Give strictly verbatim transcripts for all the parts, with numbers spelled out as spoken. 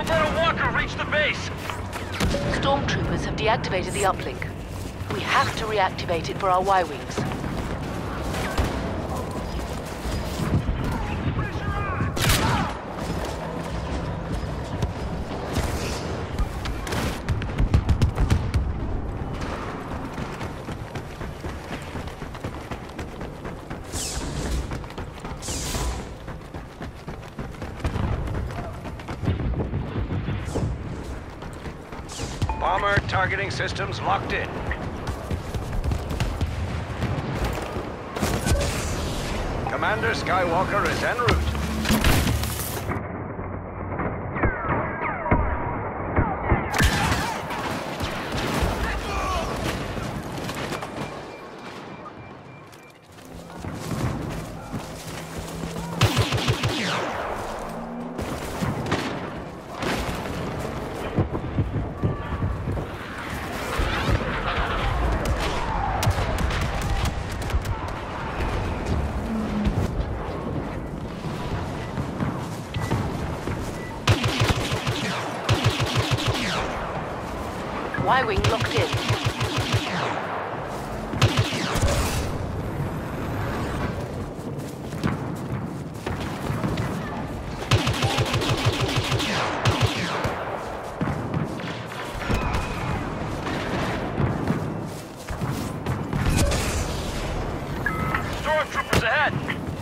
Don't let a walker reach the base! Stormtroopers have deactivated the uplink. We have to reactivate it for our Y-Wings. Bomber targeting systems locked in. Commander Skywalker is en route. Y-Wing locked in. Stormtroopers ahead!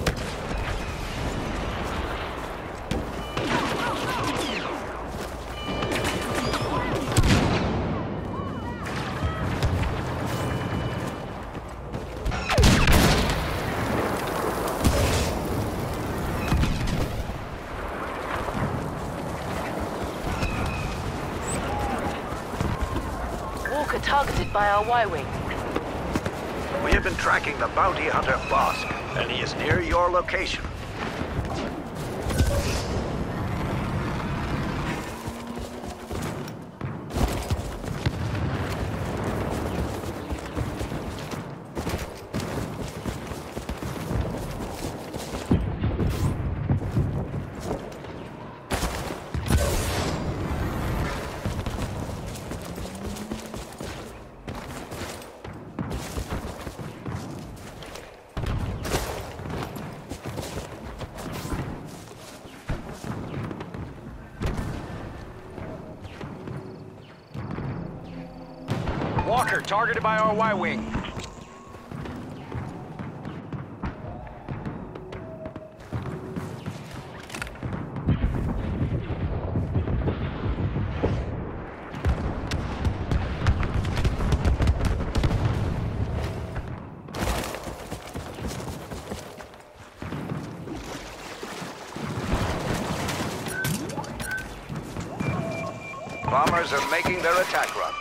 Walker targeted by our Y-Wing. We have been tracking the bounty hunter Bosk, and he is near your location. Walker targeted by our Y-Wing. Bombers are making their attack run.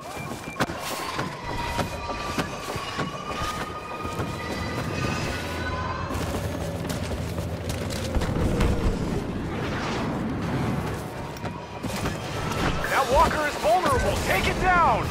That walker is vulnerable. Take it down!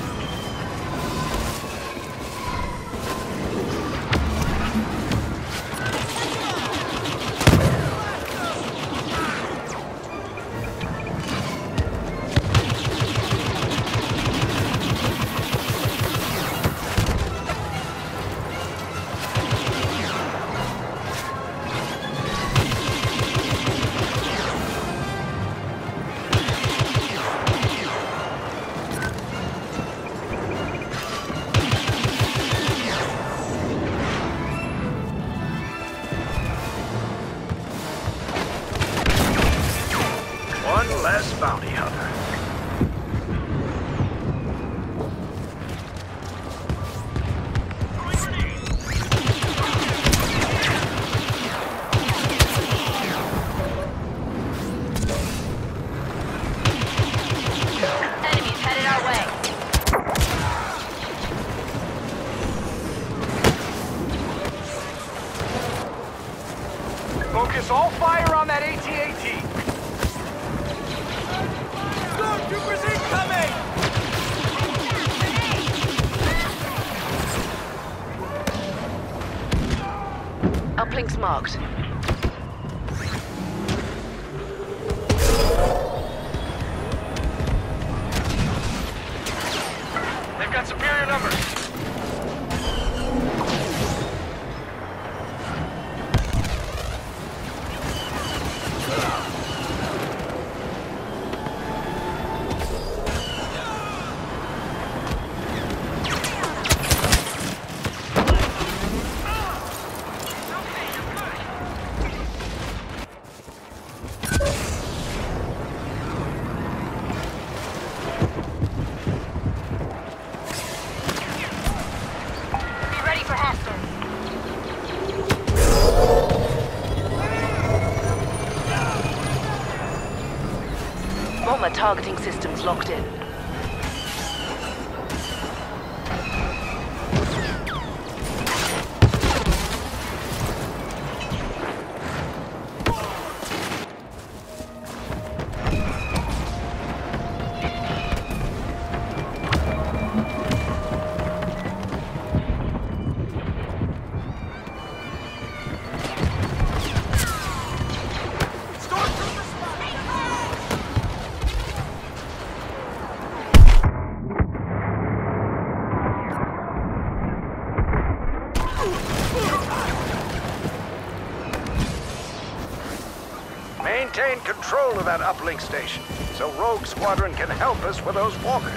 One less bounty hunter. Enemies headed our way. Focus all fire on that A T A T. Stormtroopers incoming! Uplinks marked. Bomber targeting systems locked in. Maintain control of that uplink station, so Rogue Squadron can help us with those walkers.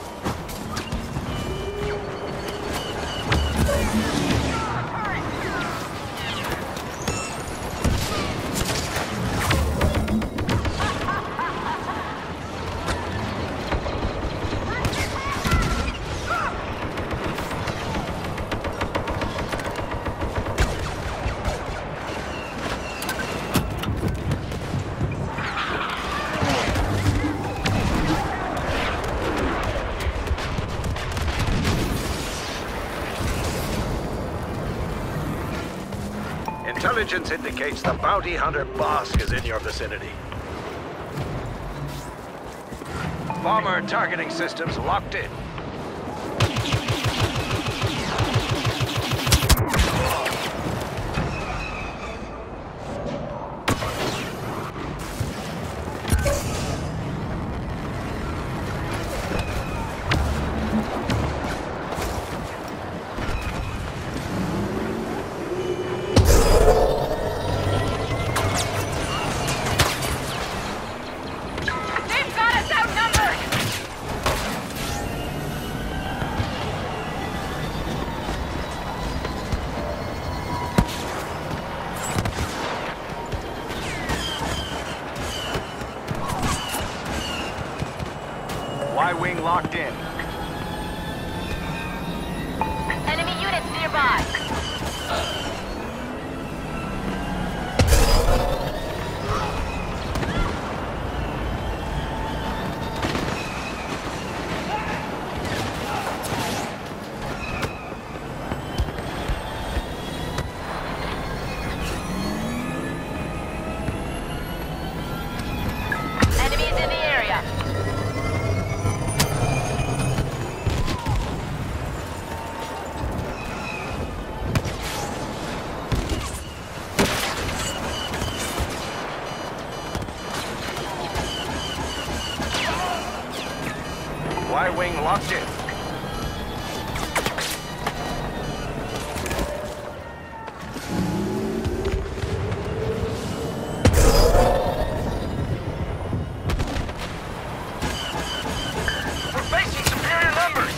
Intelligence indicates the bounty hunter Bosk is in your vicinity. Bomber targeting systems locked in. Y-wing locked in. Enemy units nearby. Enemies in the area. Y-wing locked in. We're facing superior numbers.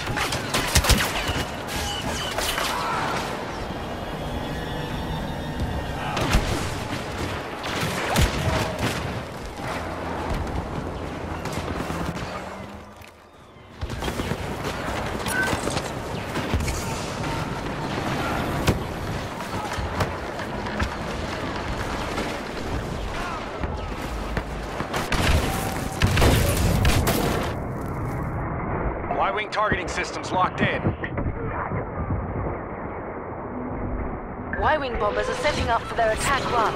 Y-wing targeting systems locked in. Y-wing bombers are setting up for their attack run.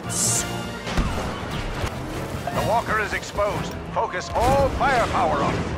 The walker is exposed. Focus all firepower on it.